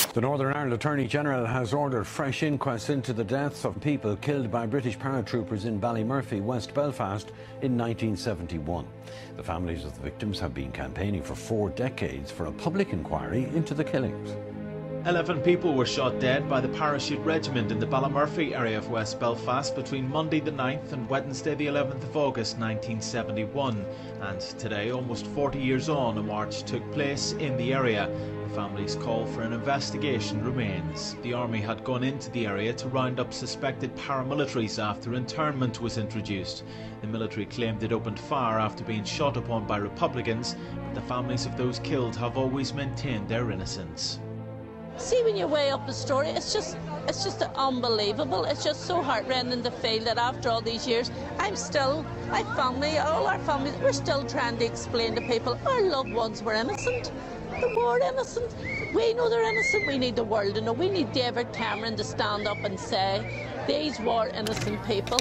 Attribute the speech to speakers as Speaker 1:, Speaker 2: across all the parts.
Speaker 1: The Northern Ireland Attorney-General has ordered fresh inquests into the deaths of people killed by British paratroopers in Ballymurphy, West Belfast in 1971. The families of the victims have been campaigning for 4 decades for a public inquiry into the killings.
Speaker 2: 11 people were shot dead by the parachute regiment in the Ballymurphy area of West Belfast between Monday the 9th and Wednesday the 11th of August 1971. And today, almost 40 years on, a march took place in the area. The family's call for an investigation remains. The army had gone into the area to round up suspected paramilitaries after internment was introduced. The military claimed it opened fire after being shot upon by Republicans, but the families of those killed have always maintained their innocence.
Speaker 3: See, when you weigh up the story, it's just unbelievable. It's just so heartrending to feel that after all these years, my family, all our families, we're still trying to explain to people our loved ones were innocent. They were innocent. We know they're innocent. We need the world to know. We need David Cameron to stand up and say these were innocent people.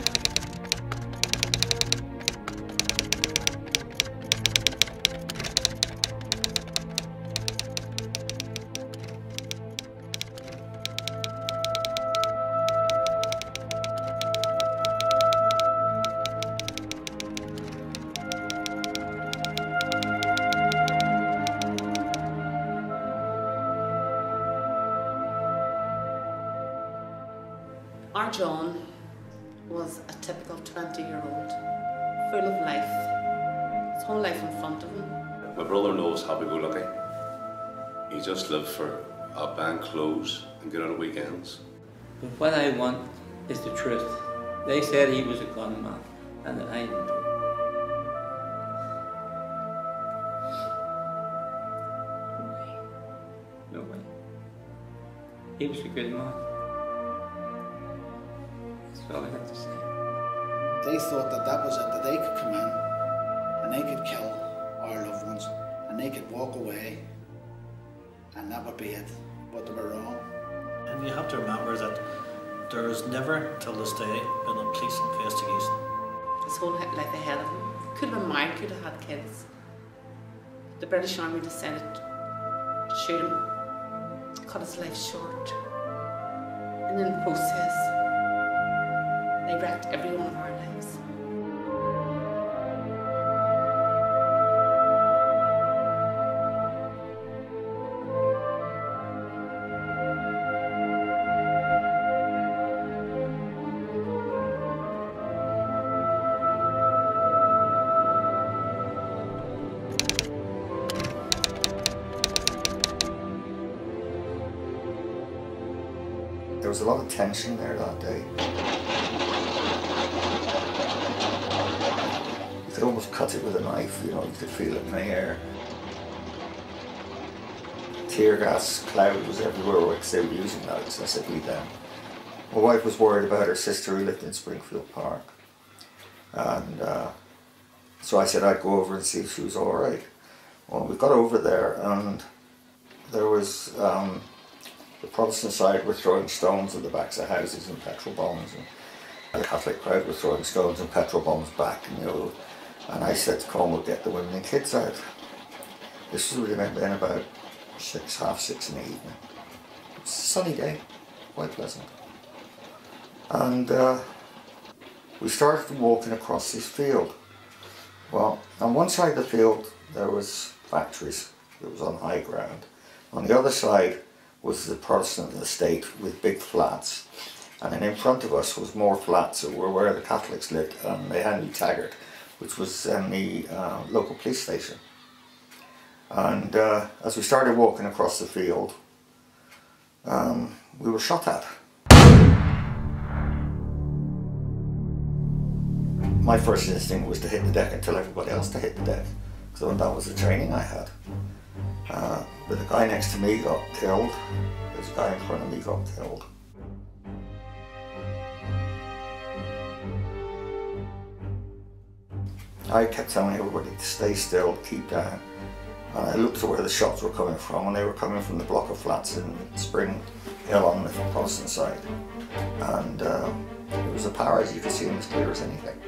Speaker 4: Our John was a typical 20-year-old, full of life, his whole life in front of him.
Speaker 5: My brother knows happy-go-lucky. He just lived for buying clothes and get out on weekends.
Speaker 6: But what I want is the truth. They said he was a gunman, and I didn't. No way. He was a good man. That's all I have to say.
Speaker 7: They thought that was it, that they could come in and they could kill our loved ones and they could walk away and that would be it, but they were wrong.
Speaker 8: And you have to remember that there has never, till this day, been a police investigation.
Speaker 4: His whole life ahead of him. Could have been married, could have had kids. The British Army decided to shoot him, cut his life short. And in the process, they wrecked every one of our lives.
Speaker 9: There was a lot of tension there that day. You could almost cut it with a knife, you know, you could feel it in the air. Tear gas cloud was everywhere because they were using that excessively then. My wife was worried about her sister who lived in Springfield Park. And so I said I'd go over and see if she was alright. Well, we got over there and there was the Protestant side were throwing stones at the backs of houses and petrol bombs, and the Catholic crowd were throwing stones and petrol bombs back, you know. And I said, come, we'll get the women and kids out. This was really then about half six in the evening. It was a sunny day, quite pleasant. And we started walking across this field. Well, on one side of the field there was factories, it was on high ground. On the other side was the Protestant estate with big flats, and then in front of us was more flats that were where the Catholics lived, and the Henry Taggart, which was the local police station. And as we started walking across the field, we were shot at. My first instinct was to hit the deck and tell everybody else to hit the deck, because that was the training I had. But the guy next to me got killed. There's a guy in front of me got killed. I kept telling everybody to stay still, keep down. And I looked to where the shots were coming from, and they were coming from the block of flats in Spring Hill on the Protestant side. And it was a power, as you could see, as clear as anything.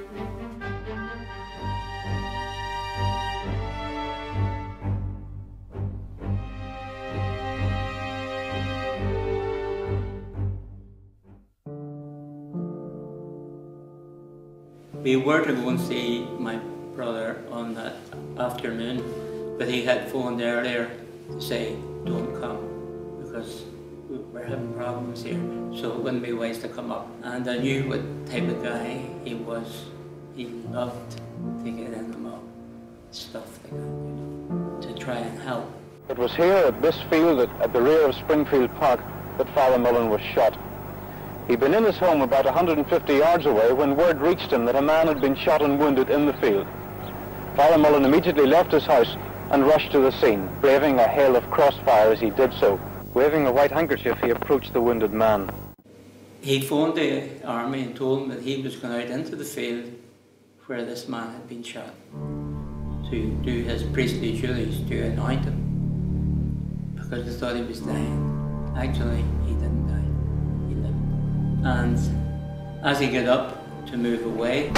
Speaker 6: We were to go and see my brother on that afternoon, but he had phoned earlier to say, don't come, because we're having problems here, so it wouldn't be wise to come up. And I knew what type of guy he was. He loved to get in them up, stuff like that, you know, to try and help.
Speaker 10: It was here at this field at the rear of Springfield Park that Father Mullen was shot. He'd been in his home about 150 yards away when word reached him that a man had been shot and wounded in the field. Father Mullen immediately left his house and rushed to the scene, braving a hail of crossfire as he did so. Waving a white handkerchief, he approached the wounded man.
Speaker 6: He phoned the army and told them that he was going out into the field where this man had been shot to do his priestly duties, to anoint him, because they thought he was dying. Actually, he didn't die, he lived. And as he got up to move away,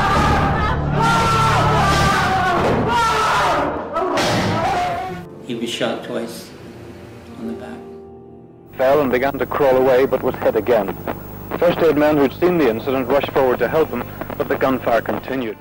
Speaker 6: he was shot twice on the back.
Speaker 10: Fell and began to crawl away, but was hit again. First aid men who'd seen the incident rushed forward to help him, but the gunfire continued.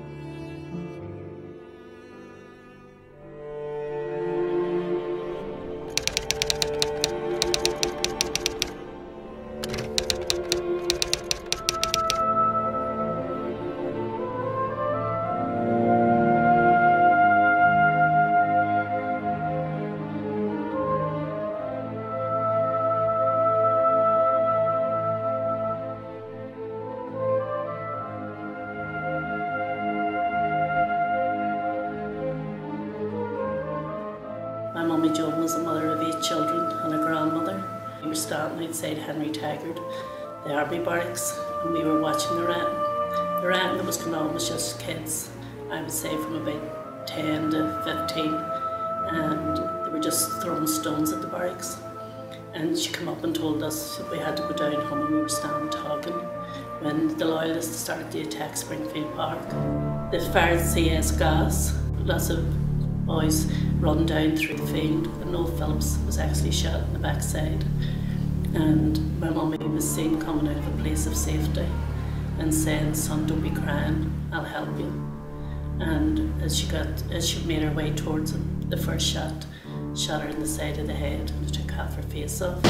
Speaker 11: My mummy Joan was a mother of 8 children and a grandmother. We were standing outside Henry Taggart, the army barracks, and we were watching the rain. The rain that was going on was just kids, I would say from about 10 to 15, and they were just throwing stones at the barracks. And she came up and told us that we had to go down home, and we were standing talking when the loyalists started to attack Springfield Park. They fired CS gas, lots of boys run down through the field, and Noel Phillips was actually shot in the backside. And my mummy was seen coming out of a place of safety and saying, "Son, don't be crying, I'll help you." And as she made her way towards him, the first shot shot her in the side of the head and it took half her face off.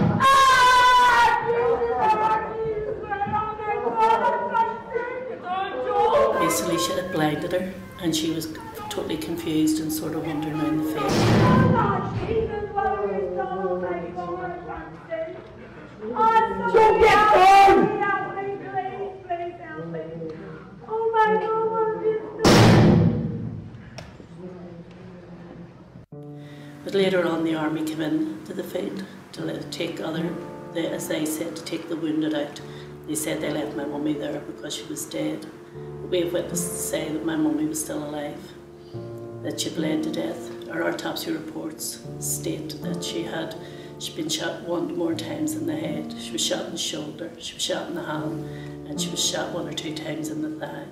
Speaker 11: Basically, she had blinded her and she was totally confused and sort of wandering around the field.
Speaker 12: Don't get gone!
Speaker 11: But later on, the army came in to the field to take as they said, to take the wounded out. They said they left my mummy there because she was dead. We have witnesses say that my mummy was still alive, that she bled to death. Our autopsy reports state that she'd been shot 1 more times in the head. She was shot in the shoulder, she was shot in the hand, and she was shot 1 or 2 times in the thigh.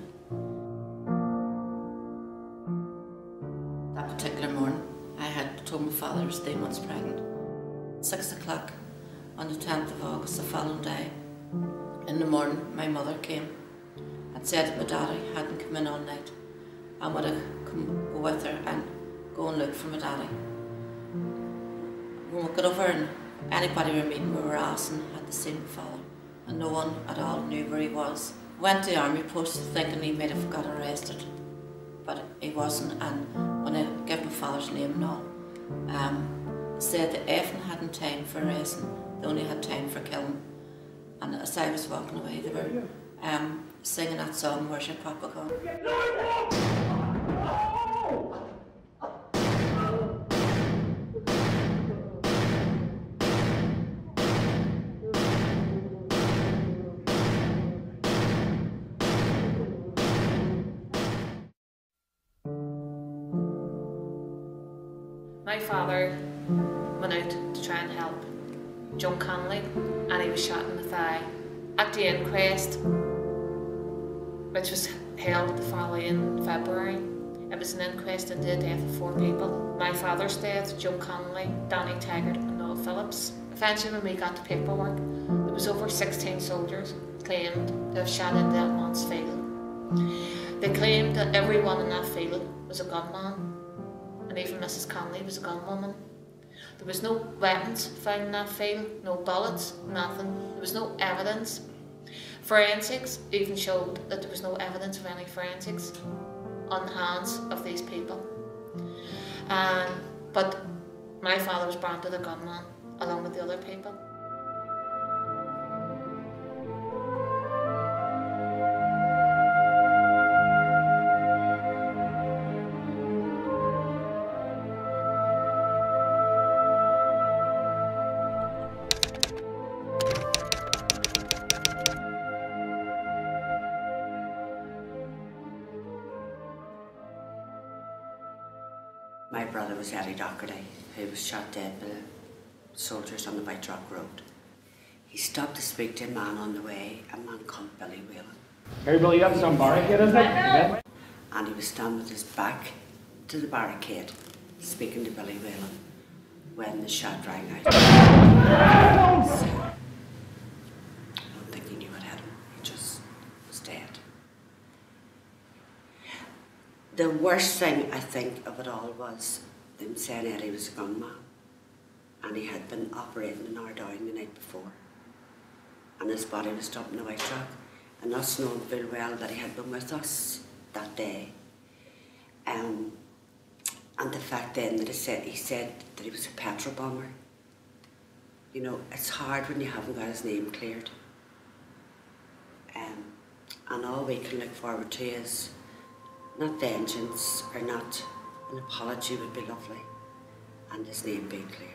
Speaker 13: That particular morning, I had told my father I was 3 months pregnant. 6 o'clock on the 10th of August, the following day, in the morning, my mother came and said that my daddy hadn't come in all night. I would have come go with her and go and look for my daddy. When we got over and anybody we were meeting, we were asking, had the same father, and no one at all knew where he was. Went to the army post thinking he might have got arrested, but he wasn't. And when I gave my father's name and all, said that Effin hadn't time for arresting, they only had time for killing. And as I was walking away, they were singing that song, "Where's Your Papa Gone?"
Speaker 4: My father went out to try and help Joan Connolly, and he was shot in the thigh. At the inquest, which was held the following February, it was an inquest into the death of 4 people. My father's death, Joan Connolly, Danny Taggart and Noel Phillips. Eventually when we got the paperwork, there was over 16 soldiers claimed to have shot into that man's field.
Speaker 13: They claimed that everyone in that field was a gunman, and even Mrs. Conley was a gunwoman. There was no weapons found in that field, no bullets, nothing. There was no evidence. Forensics even showed that there was no evidence of any forensics on the hands of these people. But my father was branded a gunman along with the other people.
Speaker 14: My brother was Eddie Doherty, who was shot dead by the soldiers on the White Rock Road. He stopped to speak to a man on the way, a man called Billy Whelan.
Speaker 15: Hey Billy, you have some barricade, isn't it? Yeah.
Speaker 14: And he was standing with his back to the barricade, speaking to Billy Whelan, when the shot rang out. So, I don't think he knew what hit him, he just was dead. The worst thing, I think, of it all was them saying Eddie was a gunman, and he had been operating in Ardown the night before, and his body was dumped in the White Rock, and us knowing full well that he had been with us that day. And the fact then that he said that he was a petrol bomber. You know, it's hard when you haven't got his name cleared. And all we can look forward to is not vengeance or not an apology would be lovely, and his name being cleared.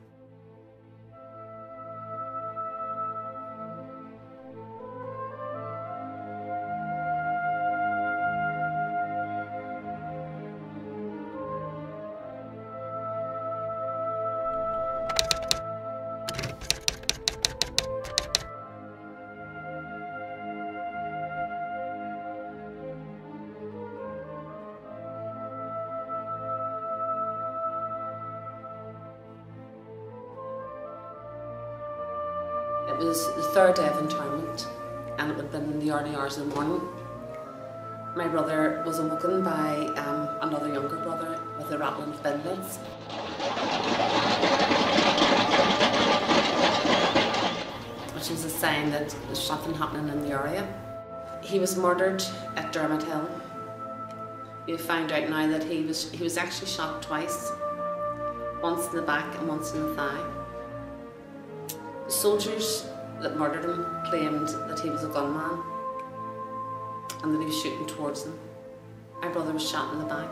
Speaker 4: It was the third day of internment, and it would have been in the early hours of the morning. My brother was awoken by another younger brother with a rattling of bin lids. Which was a sign that there's something happening in the area. He was murdered at Derry. We found out now that he was actually shot twice, once in the back and once in the thigh. The soldiers that murdered him claimed that he was a gunman and that he was shooting towards them. My brother was shot in the back.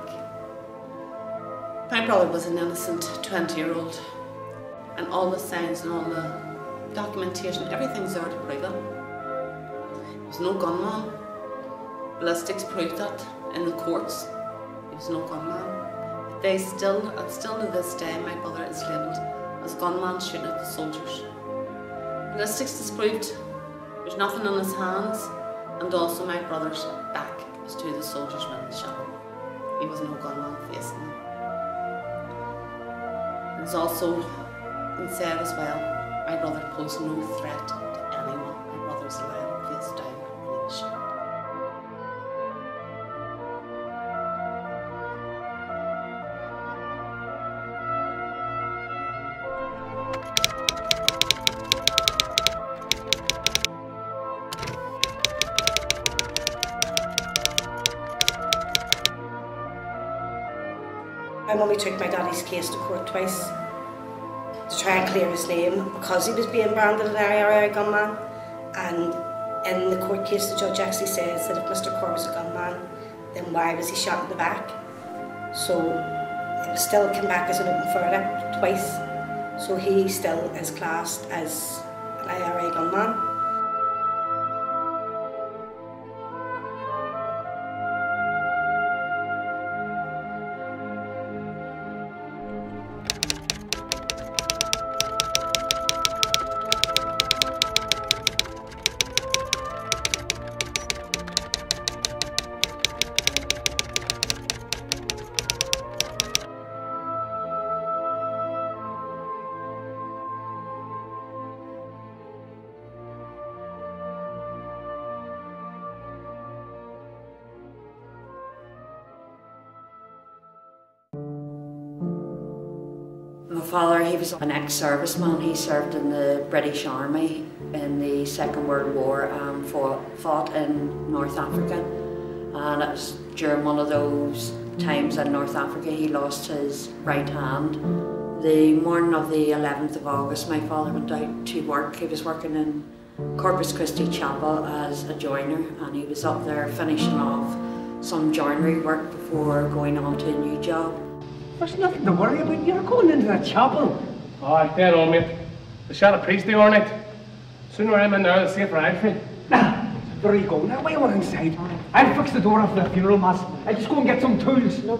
Speaker 4: My brother was an innocent 20-year-old, and all the signs and all the documentation, everything's there to prove it. He was no gunman. Ballistics proved that in the courts. He was no gunman. They still to this day, my brother is labelled as gunman shooting at the soldiers. Ballistics disproved there's nothing on his hands, and also my brother's back was to the soldiers when they shot him. He was no gunman facing them. It's also been said as well, my brother posed no threat to anyone. My brother was lying face down when he was shot.
Speaker 16: My mummy took my daddy's case to court twice to try and clear his name because he was being branded an area gunman. And in the court case, the judge actually says that if Mr. Corr was a gunman, then why was he shot in the back? So it was still came back as an open verdict twice. So he still is classed as an IRA gunman.
Speaker 17: father, he was an ex-serviceman. He served in the British Army in the Second World War and fought in North Africa. And it was during one of those times in North Africa he lost his right hand. The morning of the 11th of August, my father went out to work. He was working in Corpus Christi Chapel as a joiner, and he was up there finishing off some joinery work before going on to a new job.
Speaker 15: There's nothing to worry about. You're going into the chapel. Oh, dead on, mate. They shot a priest the overnight. Sooner I'm in there, the safer I feel. Nah, there you go. Now, why are we inside? I'll fix the door after the funeral mass. I'll just go and get some tools. No.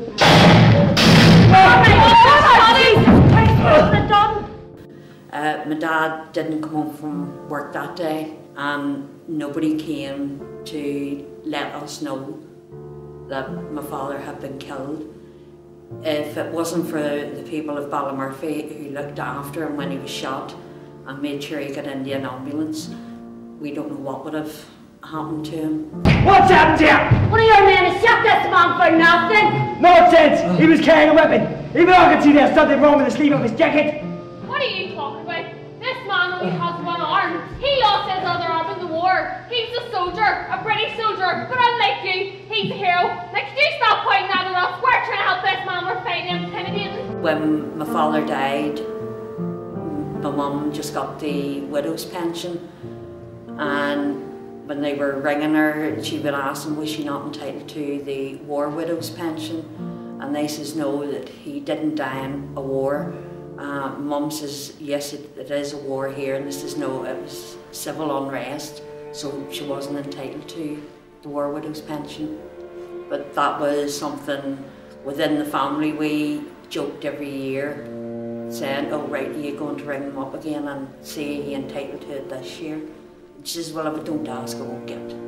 Speaker 17: My dad didn't come home from work that day, and nobody came to let us know that my father had been killed. If it wasn't for the people of Ballymurphy who looked after him when he was shot and made sure he got into an ambulance, we don't know what would have happened to him.
Speaker 15: What's happened to you?
Speaker 12: One of your men has shot this man for nothing.
Speaker 15: Nonsense! He was carrying a weapon. Even I can see there's something wrong with the sleeve of his jacket.
Speaker 18: What are you talking about? This man only has one arm. He lost his other arm in the war. He's a soldier, a British soldier, but unlike you, he's a hero. Now, could you stop pointing that at us? We're trying to help this man. We're fighting him, intimidating.
Speaker 17: When my father died, my mum just got the widow's pension, and when they were ringing her, she would ask them was she not entitled to the war widow's pension, and they says no, that he didn't die in a war. Mum says yes, it is a war here, and this is no, it was civil unrest, so she wasn't entitled to the war widow's pension. But that was something within the family. We joked every year, saying, oh right, are you going to ring them up again and see are you entitled to it this year? And she says, well, if I don't ask, I won't get it.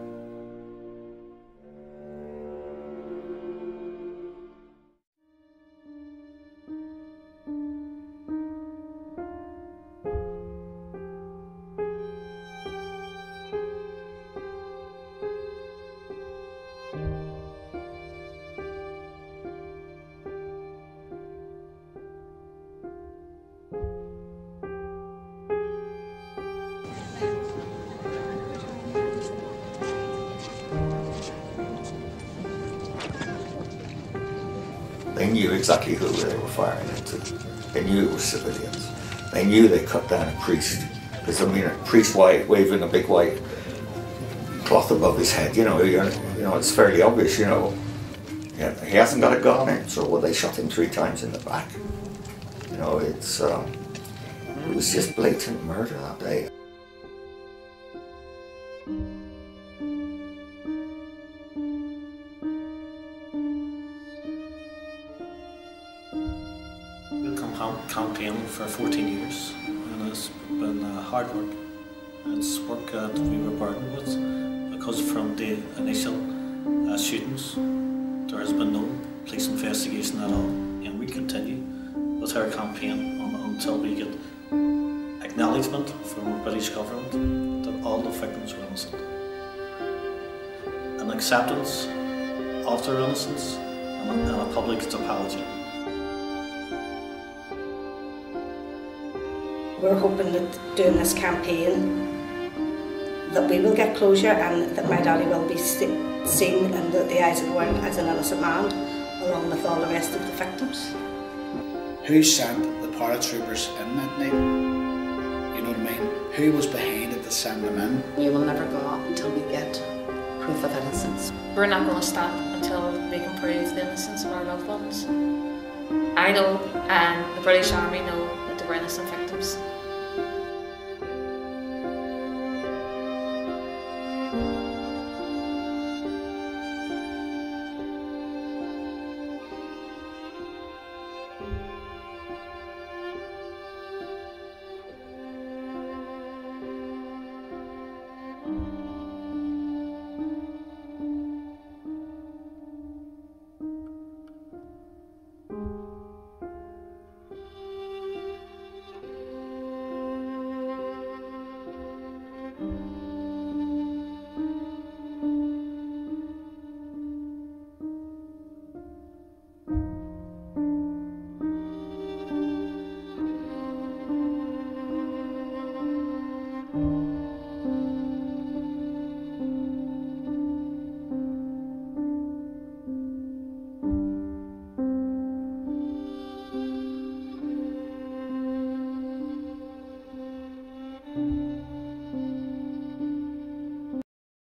Speaker 9: They knew exactly who they were firing into. They knew it was civilians. They knew they cut down a priest. Because, I mean, a priest waving a big white cloth above his head, you know, it's fairly obvious, you know. Yeah, he hasn't got a gun in, so well, they shot him 3 times in the back. You know, it was just blatant murder that day.
Speaker 8: Campaign for 14 years, and it's been hard work. It's work that we were burdened with because from the initial shootings there has been no police investigation at all, and we continue with our campaign until we get acknowledgement from the British government that all the victims were innocent, an acceptance of their innocence, and a public apology.
Speaker 16: We're hoping that doing this campaign that we will get closure and that my daddy will be seen in the eyes of the world as an innocent man along with all the rest of the victims.
Speaker 7: Who sent the paratroopers in that night? You know what I mean? Who was behind it to send them in?
Speaker 4: We will never go up until we get proof of innocence.
Speaker 18: We're not going to stop until we can prove the innocence of our loved ones. I know, and the British Army know, that they were innocent victims.